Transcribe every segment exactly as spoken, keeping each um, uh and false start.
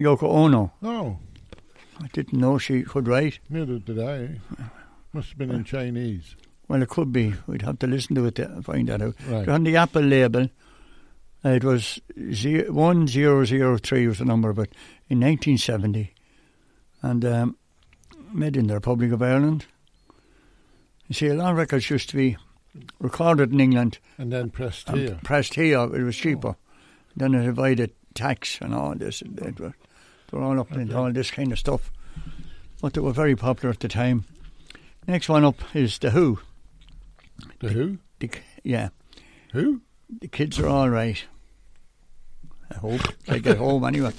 Yoko Ono. Oh. I didn't know she could write. Neither did I. Must have been in Chinese. Well, it could be. We'd have to listen to it to find that out. Right. On the Apple label, uh, it was zero, one zero zero three was the number, but in nineteen seventy, and um, made in the Republic of Ireland. You see, a lot of records used to be recorded in England and then pressed here. And pressed here. It was cheaper. Oh. Then it avoided tax and all this. It, it was, they were all up okay. into all this kind of stuff. But they were very popular at the time. Next one up is The Who. The Who? The, yeah. Who? The kids are all right. I hope they get home anyway.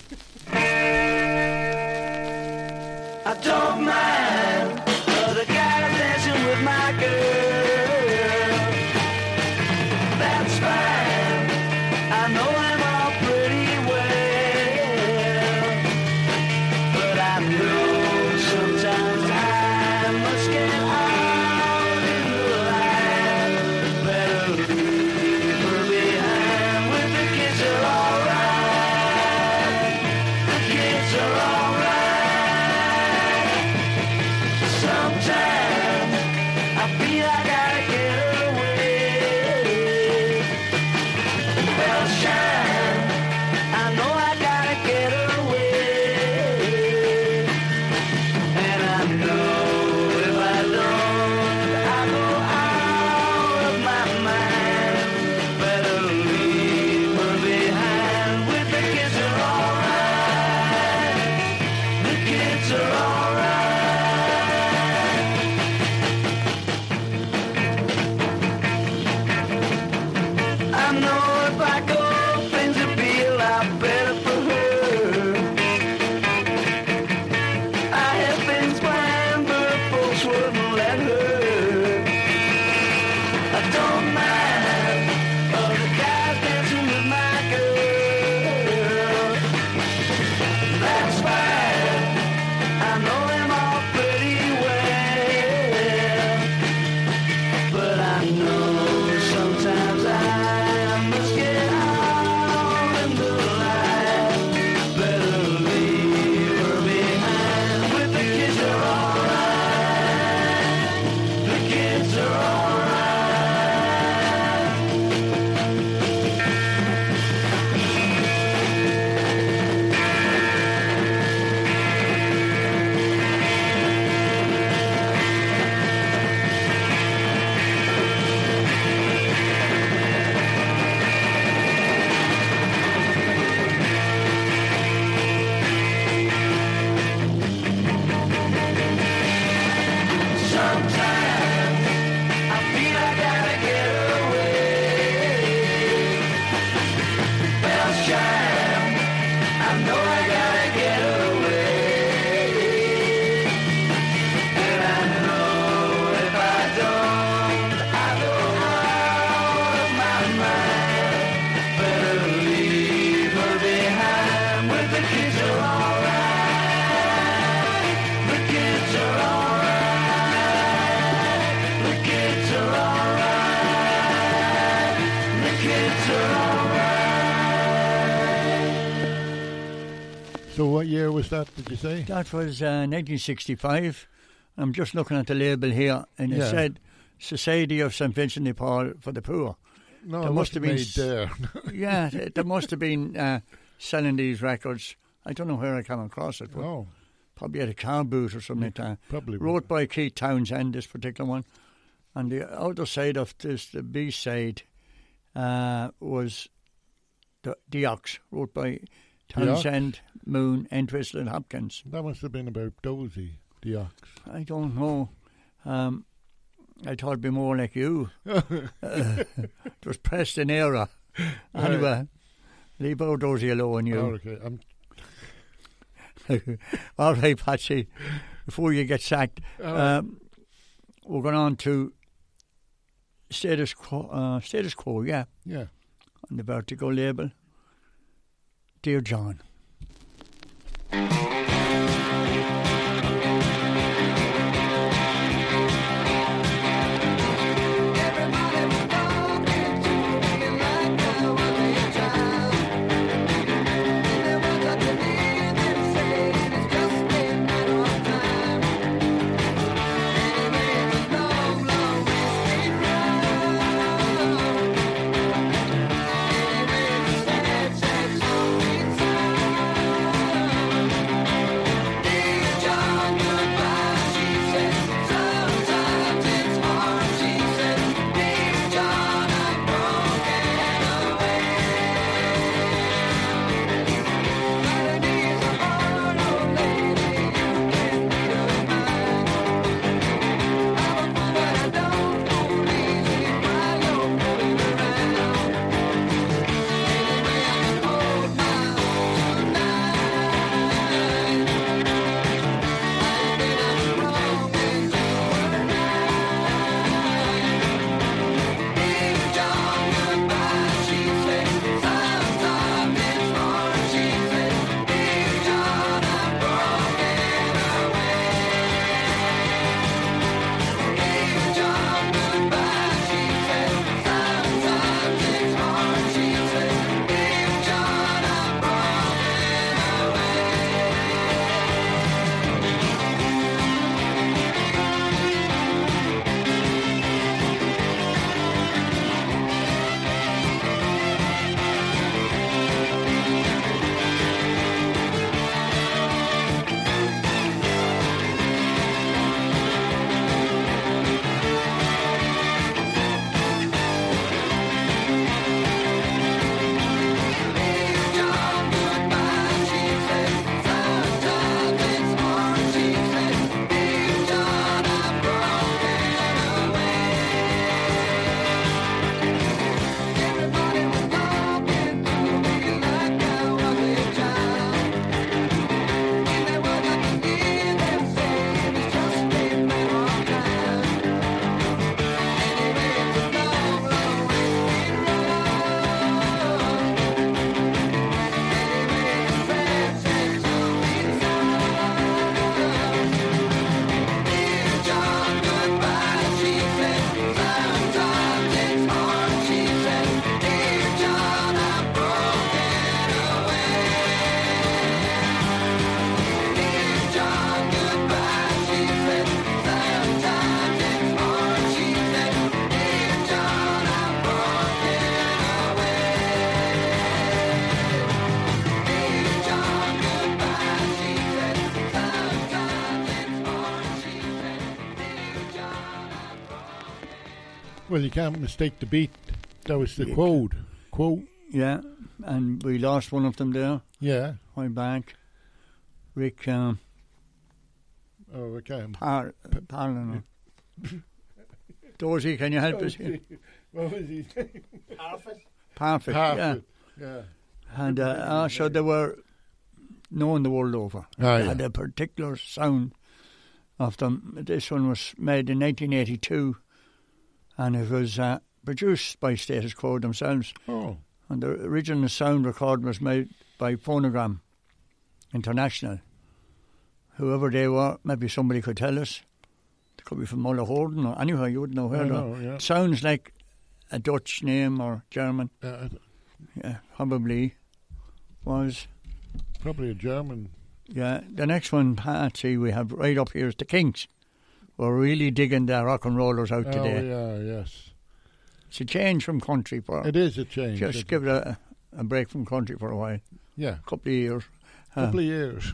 I don't mind the guys dancing with my girl. That's fine. I know them all pretty well. But I know sometimes I must get out in the line. Better leave her behind with the kids are alright. The kids are alright. Sometimes I feel I gotta get away. Bells shine, I know I gotta get away. And I know if I don't, I go out of my mind. Better leave her behind with the kids are alright. The kids are alright. I know if I go, things will be a lot better for her. I have things planned, but folks wouldn't let her. I don't mind all the guys dancing with my girl. That's fine. I know them all pretty well. But I know sometimes I must get out in the light. Better leave her behind with the kids are alright. The kids are alright. Sometimes I feel I gotta get away. Bells chime, I know I gotta get away. And I know if I don't, I go out of my mind. Better leave her behind with the kids are alright. The kids are alright. The kids are alright. The kids are alright. So what year was that, did you say? That was uh, nineteen sixty-five. I'm just looking at the label here, and it Yeah. said Society of Saint Vincent de Paul for the Poor. No, There it must have been made s- there. Yeah, th- there must have been uh, selling these records. I don't know where I came across it, but Oh, probably at a car booth or something like that. probably. Wrote by Keith Townsend, this particular one. And the other side of this, the B side, uh, was the, the Ox, wrote by Townsend, Moon, Entwistle, and Hopkins. That must have been about Dozy, the ox. I don't know. Um, I thought it'd be more like you. uh, it was Preston era. Anyway, leave out Dozy alone, you. Oh, okay. I'm, All right, Patsy, before you get sacked, All right. um, we're going on to Status Quo, uh, Status Quo, yeah, yeah. on the Vertigo label. Dear John. Everybody was walking to me like I was a child. And there was a Well, you can't mistake the beat. That was the You quote. Quote. Yeah, and we lost one of them there. Yeah. Way back. Rick um, Oh, I can't. Par- Parlin. Dorsey, can you help us here? What was his name? Perfect. Half Yeah. it. Yeah. And uh, also they were known the world over. Oh, They yeah. had a particular sound of them. This one was made in nineteen eighty-two, and it was uh, produced by Status Quo themselves. Oh. And the original sound recording was made by Phonogram International. Whoever they were, maybe somebody could tell us. They could be from Mullahoden or anywhere, you wouldn't know where I they know, are. yeah. It sounds like a Dutch name or German. Uh, Yeah, probably was. probably a German. Yeah, the next one, Patsy, we have right up here is the Kinks. We're really digging the rock and rollers out Oh, today. yeah, yes. It's a change from country for It is a change. just isn't give it a, a break from country for a while, Yeah. a couple of years. A couple Uh, of years.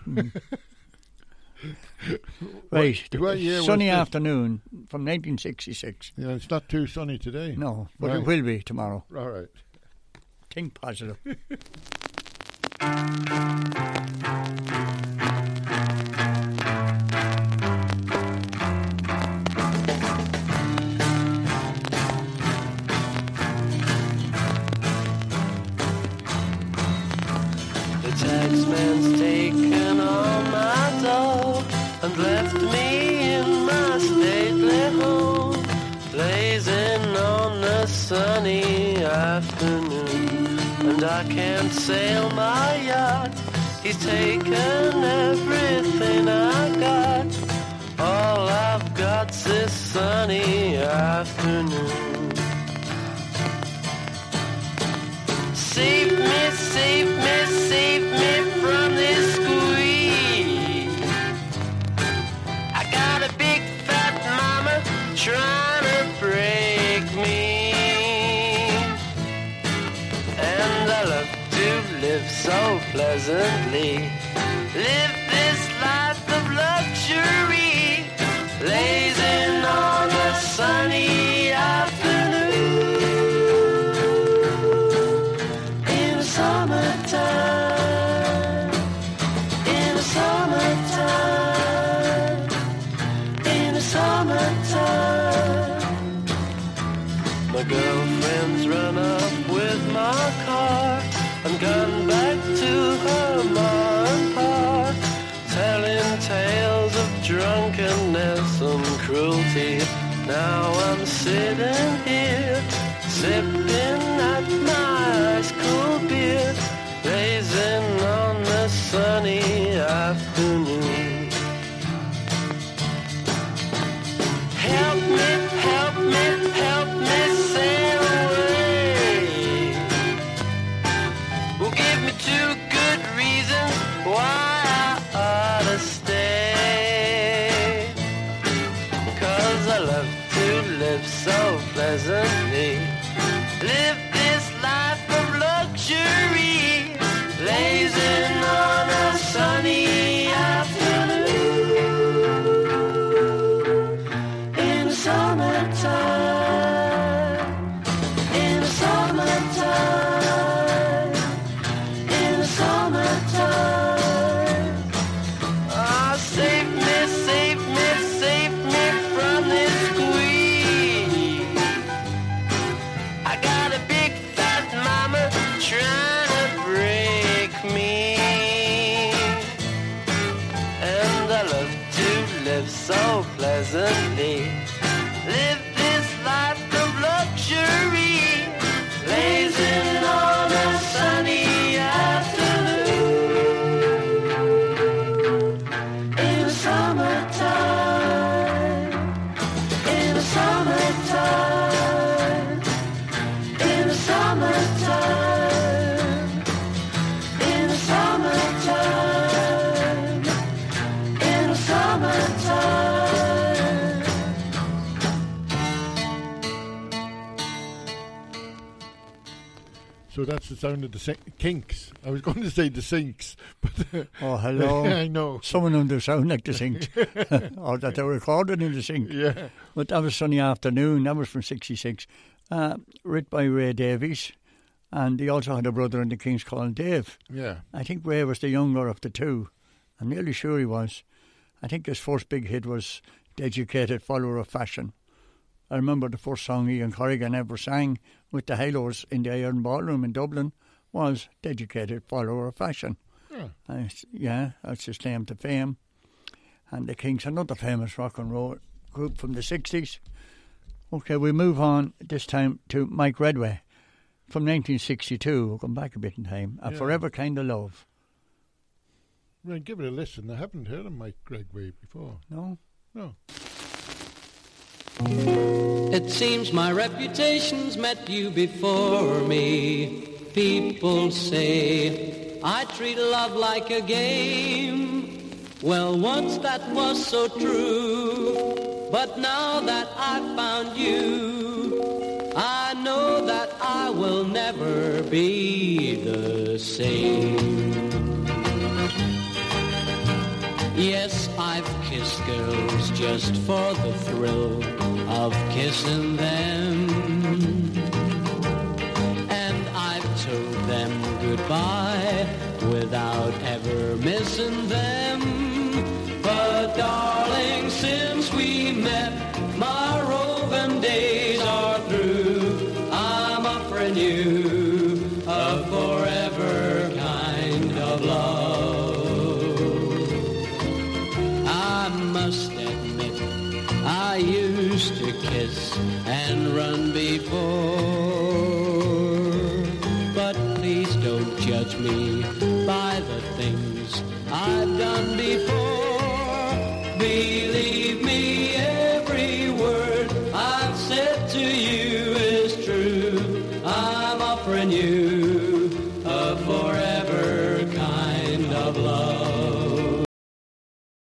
right, what year was sunny this? afternoon from nineteen sixty-six. Yeah, it's not too sunny today. No, but Right. it will be tomorrow. All right. Think positive. The taxman's taken all my dough and left me in my stately home, blazing on a sunny afternoon. And I can't sail my yacht, he's taken everything I got. All I've got's this sunny afternoon. Save me, save me, save me from this squeeze. I got a big fat mama trying to break me, and I love to live so pleasantly. Live this life of luxury, blazing on a sunny afternoon. In the summertime, in the summertime, in the summertime. My girlfriend's run up with my car and gone back to her ma and pa, telling tales of drunkenness and cruelty. Now I'm sitting here, sipping at my ice cold beer, blazing on the sunny afternoon. Help me, help me, help me sail away. Well, give me two good reasons why I ought to stay. 'Cause I love to live so pleasantly. Live this life of luxury, blazing on a sunny afternoon. In the summertime, in the summertime, in the summertime. Ah, save me, save me, save me from this squeeze. I got a big fat mama trying to break me, and I love to live so pleasantly. Live this life of luxury, blazing on a sunny afternoon. In the summertime, in the summertime, in the summertime, in the summertime, in the summertime. So that's the sound of the sink- Kinks. I was going to say the Sinks, but uh, Oh, hello. I know. Someone under sound like the sink. Or that they were recorded in the sink. Yeah, But that was Sunny Afternoon. That was from sixty-six. Uh, written by Ray Davies. And he also had a brother in the Kings called Dave. yeah. I think Ray was the younger of the two. I'm nearly sure he was. I think his first big hit was Dedicated Follower of Fashion. I remember the first song Ian Corrigan ever sang with the Halos in the Iron Ballroom in Dublin was Dedicated Follower of Fashion. Yeah. Uh, yeah, that's his claim to fame. And the Kings, another famous rock and roll group from the sixties. Okay, we move on this time to Mike Redway from nineteen sixty-two. We'll come back a bit in time. A Yeah. Forever Kind of Love. Well, give it a listen. I haven't heard of Mike Gregway before. No? No. It seems my reputation's met you before me. People say I treat love like a game. Well, once that was so true, but now that I've found you, I know that I will never be the same. Yes, I've kissed girls just for the thrill of kissing them. And I've told them goodbye without ever missing them. But darling, since we met, my roving days are through. I'm offering you a forever kind of love. I must admit, I used to kiss and run before. But please don't judge me by the things I've done before. Believe